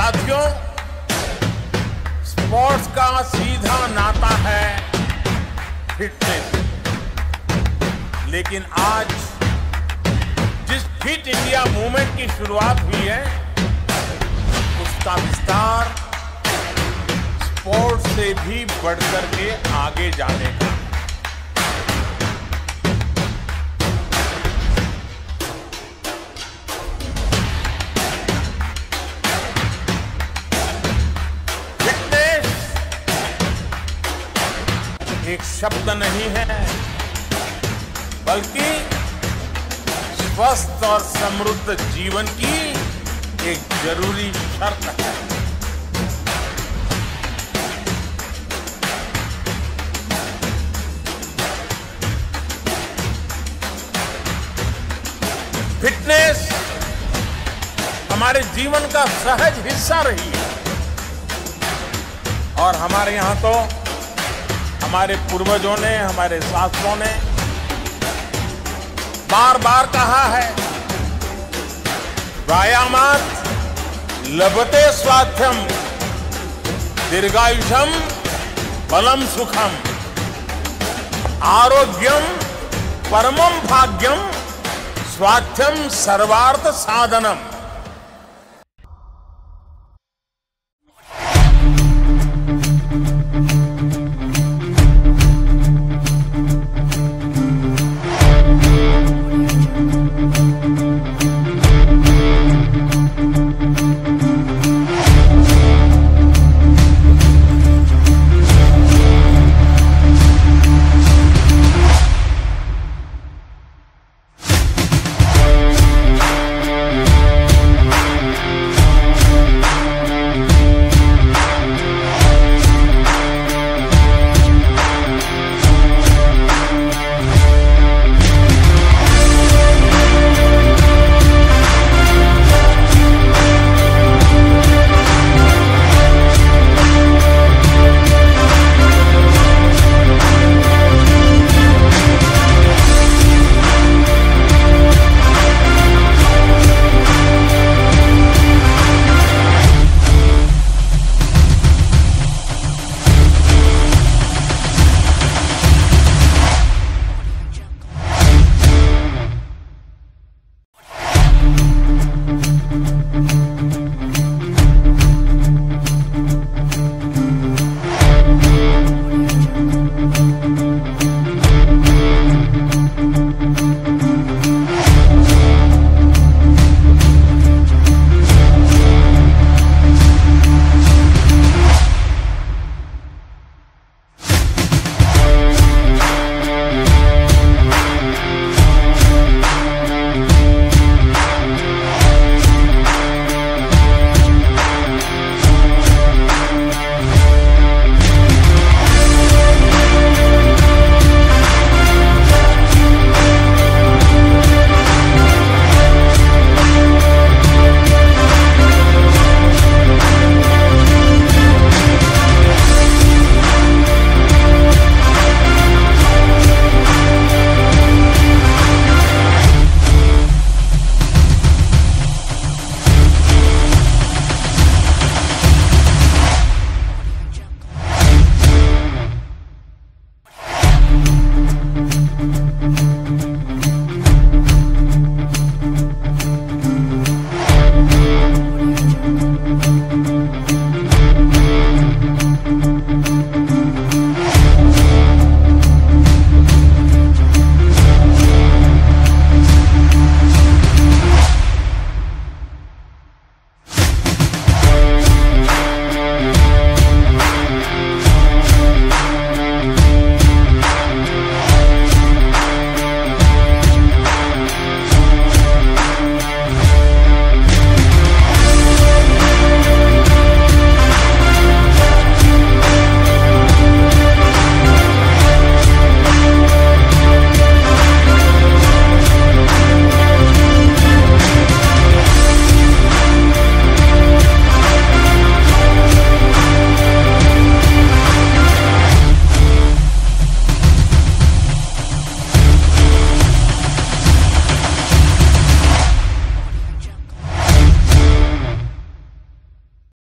साथियों, स्पोर्ट्स का सीधा नाता है फिटनेस। लेकिन आज जिस फिट इंडिया मूवमेंट की शुरुआत हुई है, उसका विस्तार स्पोर्ट्स से भी बढ़कर के आगे जाने का। एक शब्द नहीं है, बल्कि स्वस्थ और समृद्ध जीवन की एक जरूरी शर्त है। फिटनेस हमारे जीवन का सहज हिस्सा रही है और हमारे यहां तो हमारे पूर्वजों ने, हमारे शास्त्रों ने बार बार कहा है, व्यायामात् लभते स्वास्थ्यम दीर्घायुषम बलम सुखम आरोग्यम परमम भाग्यम स्वास्थ्यम सर्वार्थ साधनम।